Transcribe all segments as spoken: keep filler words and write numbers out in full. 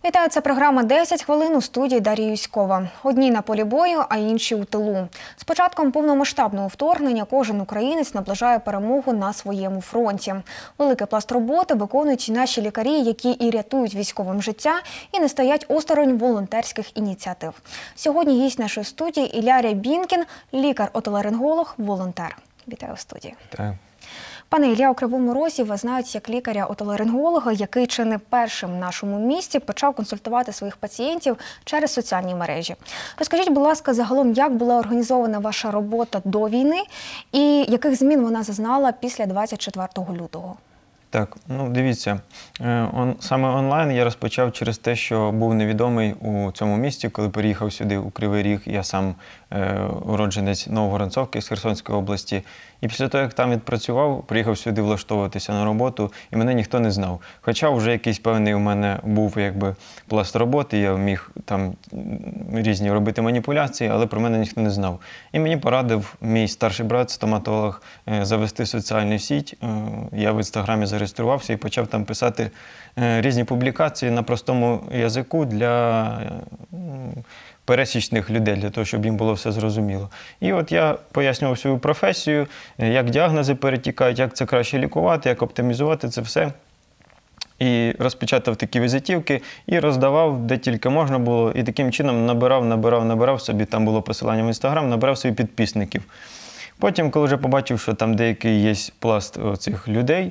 Вітаю, це програма «десять хвилин», у студії Дар'я Юськова. Одні на полі бою, а інші у тилу. З початком повномасштабного вторгнення кожен українець наближає перемогу на своєму фронті. Великий пласт роботи виконують і наші лікарі, які і рятують військовим життя, і не стоять осторонь волонтерських ініціатив. Сьогодні гість нашої студії Ілля Рябінкін, лікар-отоларинголог, волонтер. Вітаю у студії. Вітаю. Пане Ілля, у Кривому Розі вас знають як лікаря-отоларинголога, який чи не першим в нашому місті почав консультувати своїх пацієнтів через соціальні мережі. Розкажіть, будь ласка, загалом, як була організована ваша робота до війни і яких змін вона зазнала після двадцять четвертого лютого? Так, ну дивіться, он, саме онлайн я розпочав через те, що був невідомий у цьому місті, коли переїхав сюди, у Кривий Ріг. Я сам е, уродженець Новогоронцовки з Херсонської області. І після того, як там відпрацював, приїхав сюди влаштовуватися на роботу, і мене ніхто не знав. Хоча вже якийсь певний у мене був якби пласт роботи, я міг там різні робити маніпуляції, але про мене ніхто не знав. І мені порадив мій старший брат, стоматолог, завести соціальну сіть. Я в інстаграмі зареєструвався і почав там писати різні публікації на простому язику для пересічних людей, для того, щоб їм було все зрозуміло. І от я пояснював свою професію, як діагнози перетікають, як це краще лікувати, як оптимізувати це все. І розпечатав такі візитівки і роздавав, де тільки можна було. І таким чином набирав, набирав, набирав собі, там було посилання в Інстаграм, набирав собі підписників. Потім, коли вже побачив, що там деякий є пласт цих людей,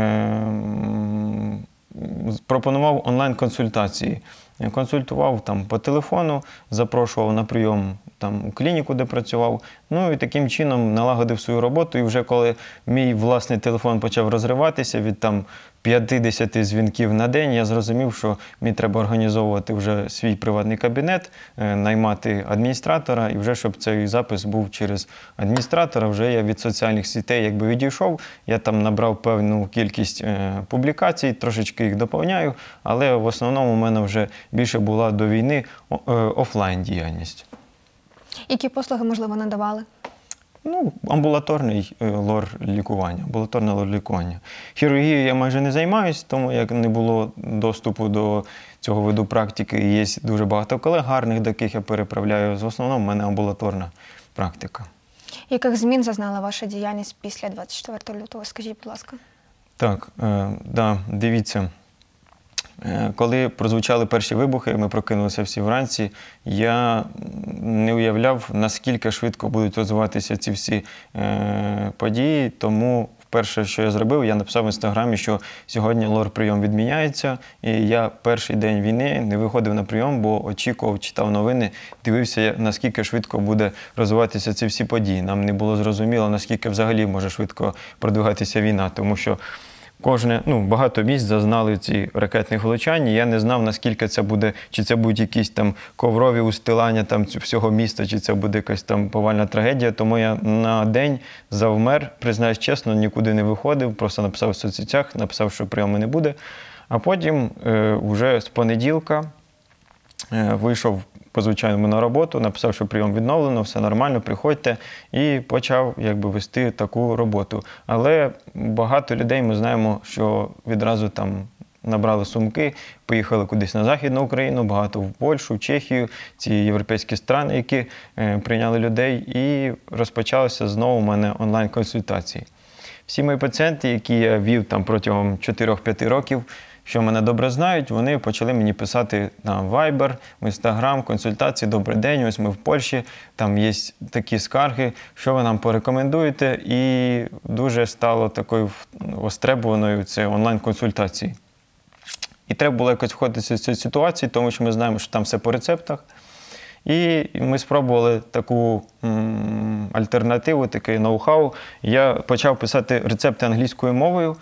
пропонував онлайн-консультації. Консультував там по телефону, запрошував на прийом там у клініку, де працював. Ну і таким чином налагодив свою роботу. І вже коли мій власний телефон почав розриватися від там п'ятдесят дзвінків на день, я зрозумів, що мені треба організовувати вже свій приватний кабінет, наймати адміністратора, і вже щоб цей запис був через адміністратора, вже я від соціальних сітей якби відійшов. Я там набрав певну кількість публікацій, трошечки їх доповняю, але в основному у мене вже більше була до війни офлайн діяльність. Які послуги, можливо, надавали? Ну, амбулаторний лор-лікування, амбулаторне лор-лікування. Хірургією я майже не займаюся, тому як не було доступу до цього виду практики. Є дуже багато колег гарних, до яких я переправляю. В основному в мене амбулаторна практика. Яких змін зазнала ваша діяльність після двадцять четвертого лютого? Скажіть, будь ласка. Так, е, да, дивіться. Коли прозвучали перші вибухи, ми прокинулися всі вранці, я не уявляв, наскільки швидко будуть розвиватися ці всі е, події. Тому перше, що я зробив, я написав в Інстаграмі, що сьогодні лор-прийом відміняється. І я перший день війни не виходив на прийом, бо очікував, читав новини, дивився, наскільки швидко буде розвиватися ці всі події. Нам не було зрозуміло, наскільки взагалі може швидко продвигатися війна, тому що Кожне, ну, багато місць зазнали ці ракетних влучань, і я не знав, наскільки це буде, чи це будуть якісь там коврові устилання там всього міста, чи це буде якась там повальна трагедія. Тому я на день завмер, признаюсь чесно, нікуди не виходив, просто написав в соцсетях, написав, що прийому не буде. А потім е, вже з понеділка е, вийшов по звичайному на роботу, написав, що прийом відновлено, все нормально, приходьте, і почав якби вести таку роботу. Але багато людей ми знаємо, що відразу там набрали сумки, поїхали кудись на Західну Україну, багато в Польщу, в Чехію, ці європейські країни, які е, прийняли людей, і розпочалися знову у мене онлайн-консультації. Всі мої пацієнти, які я вів там протягом чотирьох-п'яти років, що мене добре знають, вони почали мені писати на Viber, в Instagram, консультації, добрий день, ось ми в Польщі, там є такі скарги, що ви нам порекомендуєте, і дуже стало такою востребованою це онлайн-консультації. І треба було якось входити з цієї ситуації, тому що ми знаємо, що там все по рецептах. І ми спробували таку м, альтернативу, такий ноу-хау. Я почав писати рецепти англійською мовою,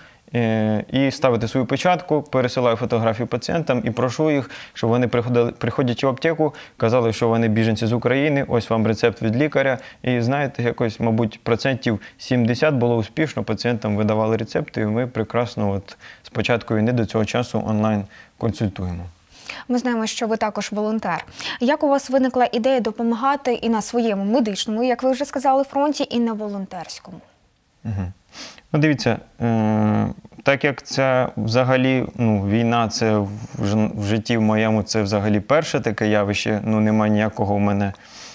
і ставити свою печатку, пересилаю фотографії пацієнтам і прошу їх, щоб вони приходили, приходять в аптеку, казали, що вони біженці з України, ось вам рецепт від лікаря. І знаєте, якось, мабуть, процентів сімдесят було успішно, пацієнтам видавали рецепти, і ми прекрасно от з початку війни до цього часу онлайн консультуємо. Ми знаємо, що ви також волонтер. Як у вас виникла ідея допомагати і на своєму медичному, як ви вже сказали, фронті, і на волонтерському? Угу. Ну, дивіться, е, так як це взагалі, ну, війна, це в, ж- в житті в моєму, це взагалі перше таке явище, ну, немає ніякого в мене,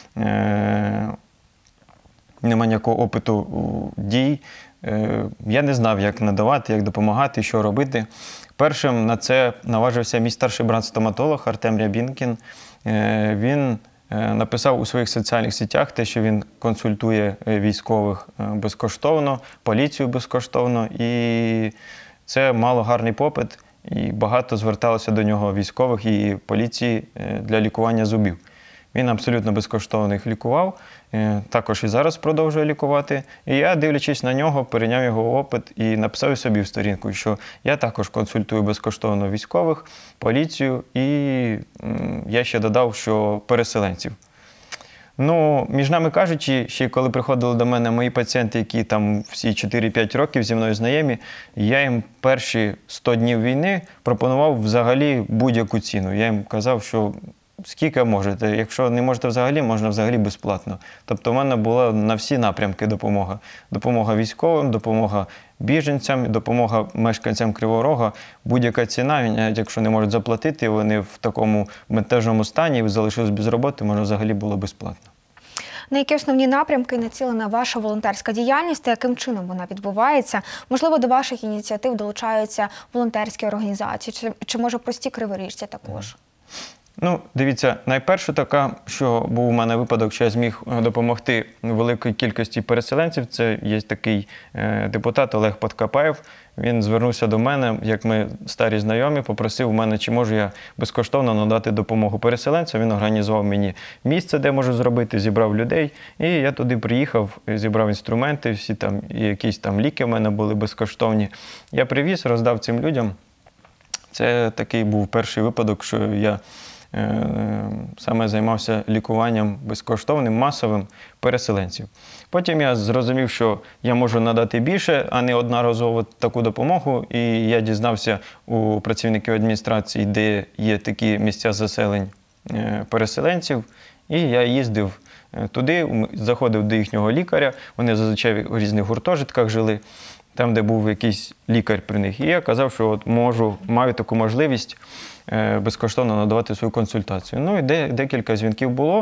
е, немає ніякого опиту у, дій. Е, я не знав, як надавати, як допомагати, що робити. Першим на це наважився мій старший брат-стоматолог Артем Рябінкін. Е, він е, написав у своїх соціальних сетях те, що він консультує е, військових е, безкоштовно, поліцію безкоштовно. І це мало гарний попит. І багато зверталося до нього військових і поліції е, для лікування зубів. Він абсолютно безкоштовно їх лікував, е, також і зараз продовжує лікувати. І я, дивлячись на нього, перейняв його опит і написав собі в сторінку, що я також консультую безкоштовно військових, поліцію і м, я ще додав, що переселенців. Ну, між нами кажучи, ще коли приходили до мене мої пацієнти, які там всі чотири-п'ять років зі мною знайомі, я їм перші сто днів війни пропонував взагалі будь-яку ціну. Я їм казав, що скільки можете, якщо не можете взагалі, можна взагалі безплатно. Тобто в мене була на всі напрямки допомога. Допомога військовим, допомога біженцям, допомога мешканцям Кривого Рога. Будь-яка ціна, навіть якщо не можуть заплатити, вони в такому бентежному стані і залишились без роботи, можна взагалі було безплатно. На які основні напрямки націлена ваша волонтерська діяльність та яким чином вона відбувається? Можливо, до ваших ініціатив долучаються волонтерські організації, чи, чи може прості криворіжці також? Ну, дивіться, найперше така, що був у мене випадок, що я зміг допомогти великій кількості переселенців. Це є такий е, депутат Олег Подкапаєв. Він звернувся до мене, як ми старі знайомі, попросив у мене, чи можу я безкоштовно надати допомогу переселенцям. Він організував мені місце, де можу зробити, зібрав людей. І я туди приїхав, зібрав інструменти, всі там, і якісь там ліки в мене були безкоштовні. Я привіз, роздав цим людям. Це такий був перший випадок, що я саме займався лікуванням безкоштовним, масовим переселенців. Потім я зрозумів, що я можу надати більше, а не одноразово таку допомогу. І я дізнався у працівників адміністрації, де є такі місця заселень переселенців. І я їздив туди, заходив до їхнього лікаря. Вони зазвичай в різних гуртожитках жили, там, де був якийсь лікар при них. І я казав, що от можу, маю таку можливість безкоштовно надавати свою консультацію. Ну і де, декілька дзвінків було,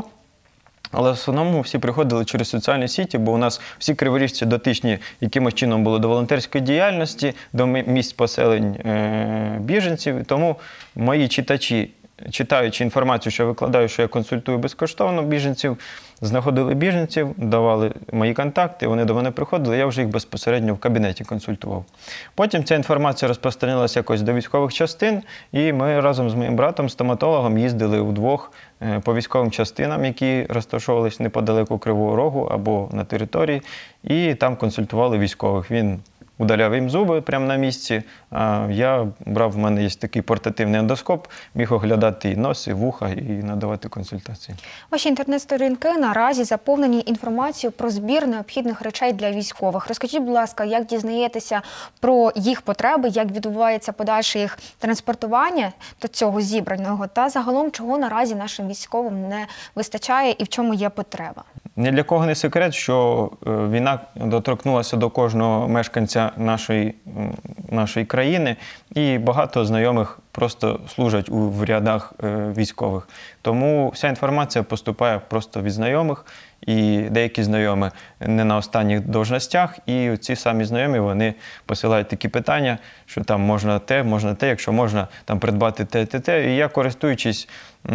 але в основному всі приходили через соціальні сіті, бо у нас всі криворіжці дотичні якимось чином були до волонтерської діяльності, до місць поселень е- біженців. І тому мої читачі, читаючи інформацію, що я викладаю, що я консультую безкоштовно біженців, знаходили біженців, давали мої контакти, вони до мене приходили, я вже їх безпосередньо в кабінеті консультував. Потім ця інформація розпространилася якось до військових частин, і ми разом з моїм братом, стоматологом, їздили вдвох по військовим частинам, які розташовувалися неподалеку Кривого Рогу або на території, і там консультували військових. Він удаляв їм зуби прямо на місці, а я брав, в мене є такий портативний ендоскоп, міг оглядати і нос, і вуха, і надавати консультації. Ваші інтернет-сторінки наразі заповнені інформацією про збір необхідних речей для військових. Розкажіть, будь ласка, як дізнаєтеся про їх потреби, як відбувається подальше їх транспортування до цього зібраного, та загалом, чого наразі нашим військовим не вистачає і в чому є потреба? Ні для кого не секрет, що війна доторкнулася до кожного мешканця нашої, нашої країни, і багато знайомих просто служать у в рядах військових. Тому вся інформація поступає просто від знайомих, і деякі знайомі не на останніх должностях, і ці самі знайомі, вони посилають такі питання, що там можна те, можна те, якщо можна там придбати те, те, те. І я, користуючись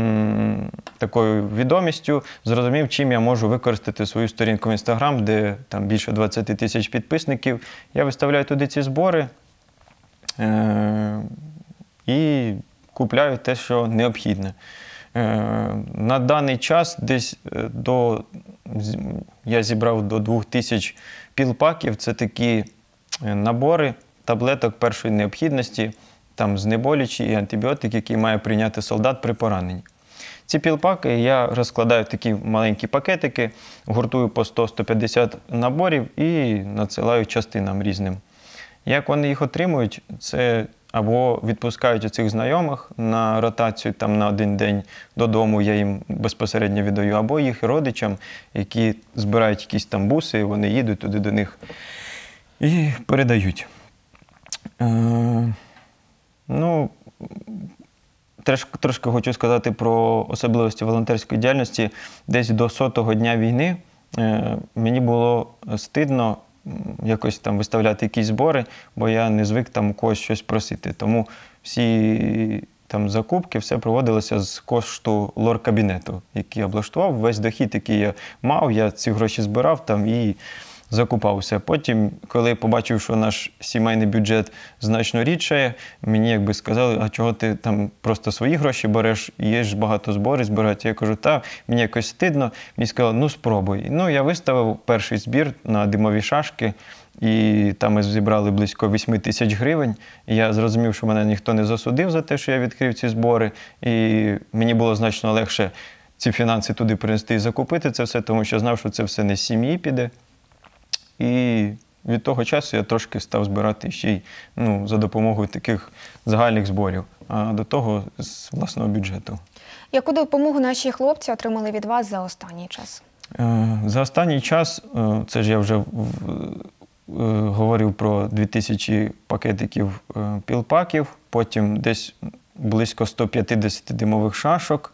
м, такою відомістю, зрозумів, чим я можу використати свою сторінку в Інстаграм, де там більше двадцять тисяч підписників. Я виставляю туди ці збори е- і купляю те, що необхідне. На даний час десь до, я зібрав до двох тисяч пілпаків. Це такі набори таблеток першої необхідності, там знеболюючі і антибіотики, які має прийняти солдат при пораненні. Ці пілпаки я розкладаю в такі маленькі пакетики, гуртую по сто - сто п'ятдесят наборів і надсилаю частинам різним. Як вони їх отримують, це або відпускають у цих знайомих на ротацію там на один день додому, я їм безпосередньо віддаю, або їх родичам, які збирають якісь там буси, вони їдуть туди до них. і передають. Е, ну, трошки, трошки хочу сказати про особливості волонтерської діяльності. Десь до сотого дня війни е, мені було стидно якось там виставляти якісь збори, бо я не звик там у когось щось просити. Тому всі там закупки, все проводилося з кошту лор-кабінету, який я облаштував. Весь дохід, який я мав, я ці гроші збирав там і закупався. Потім, коли побачив, що наш сімейний бюджет значно рідшає, мені якби сказали, а чого ти там просто свої гроші береш, є ж багато зборів збирати. Я кажу, та, мені якось стидно. Мені сказали, ну спробуй. Ну, я виставив перший збір на димові шашки, і там ми зібрали близько вісім тисяч гривень. І я зрозумів, що мене ніхто не засудив за те, що я відкрив ці збори. І мені було значно легше ці фінанси туди принести і закупити це все, тому що знав, що це все не з сім'ї піде. І від того часу я трошки став збирати ще й ну, за допомогою таких загальних зборів, а до того з власного бюджету. Яку допомогу наші хлопці отримали від вас за останній час? За останній час, це ж я вже говорив про дві тисячі пакетиків пілпаків, потім десь близько сто п'ятдесят димових шашок.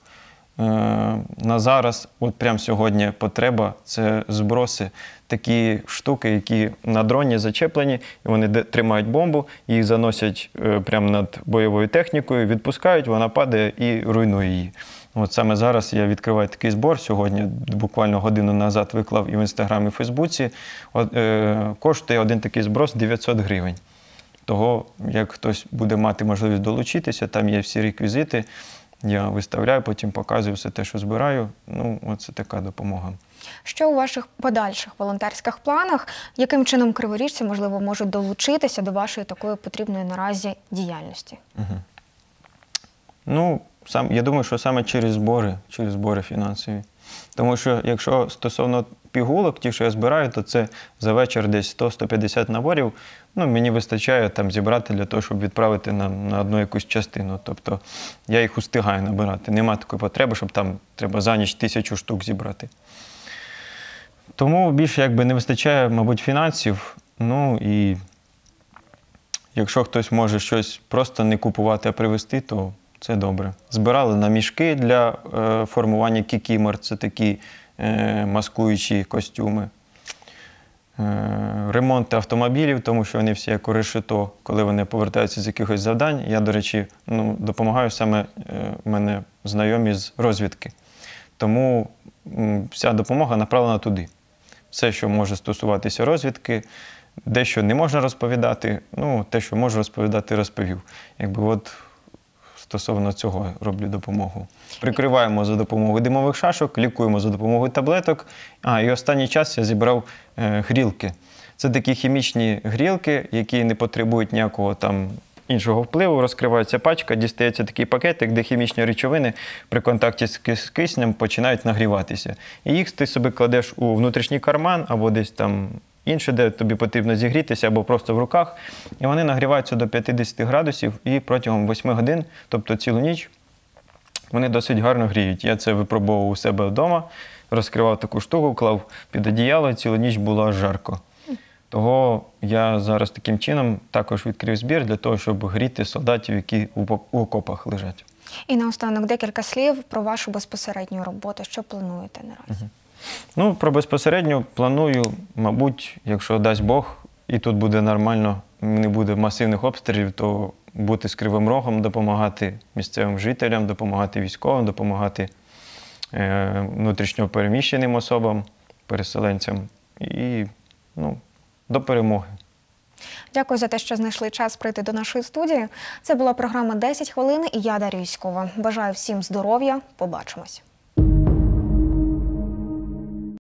На зараз, от прямо сьогодні потреба – це зброси, такі штуки, які на дроні зачеплені, і вони тримають бомбу, їх заносять прямо над бойовою технікою, відпускають, вона падає і руйнує її. От саме зараз я відкриваю такий збор, сьогодні буквально годину назад виклав і в Інстаграмі, і в Фейсбуці. От, е, коштує один такий зброс дев'ятсот гривень. Того, як хтось буде мати можливість долучитися, там є всі реквізити, я виставляю, потім показую все те, що збираю. Ну, оце така допомога. Що у ваших подальших волонтерських планах? Яким чином криворіжці, можливо, можуть долучитися до вашої такої потрібної наразі діяльності? Угу. Ну, сам, я думаю, що саме через збори, через збори фінансові. Тому що, якщо стосовно пігулок, ті, що я збираю, то це за вечір десь сто - сто п'ятдесят наборів. Ну, мені вистачає там зібрати для того, щоб відправити на, на одну якусь частину. Тобто я їх устигаю набирати. Нема такої потреби, щоб там треба за ніч тисячу штук зібрати. Тому більше якби не вистачає, мабуть, фінансів. Ну і якщо хтось може щось просто не купувати, а привезти, то це добре. Збирали на мішки для е, формування кікімор, це такі е, маскуючі костюми. Е, ремонти автомобілів, тому що вони всі як у решето, коли вони повертаються з якихось завдань. Я, до речі, ну, допомагаю саме е, мене знайомі з розвідки. Тому м, вся допомога направлена туди. Все, що може стосуватися розвідки, дещо не можна розповідати, ну, те, що можу розповідати, розповів. Якби от стосовно цього роблю допомогу. Прикриваємо за допомогою димових шашок, лікуємо за допомогою таблеток. А, і останній час я зібрав е, грілки. Це такі хімічні грілки, які не потребують ніякого там іншого впливу. Розкривається пачка, дістається такий пакетик, де хімічні речовини при контакті з киснем починають нагріватися. І їх ти собі кладеш у внутрішній карман або десь там інше, де тобі потрібно зігрітися, або просто в руках. І вони нагріваються до п'ятдесят градусів і протягом восьми годин, тобто цілу ніч, вони досить гарно гріють. Я це випробовував у себе вдома, розкривав таку штуку, клав під одіяло, і цілу ніч було аж жарко. Того я зараз таким чином також відкрив збір для того, щоб гріти солдатів, які у окопах лежать. І наостанок декілька слів про вашу безпосередню роботу. Що плануєте наразі? Угу. Ну, про безпосередньо планую, мабуть, якщо дасть Бог, і тут буде нормально, не буде масивних обстрілів, то бути з Кривим Рогом, допомагати місцевим жителям, допомагати військовим, допомагати е, внутрішньо переміщеним особам, переселенцям і, ну, до перемоги. Дякую за те, що знайшли час прийти до нашої студії. Це була програма «десять хвилин» і я, Дар'я Юськова. Бажаю всім здоров'я. Побачимось.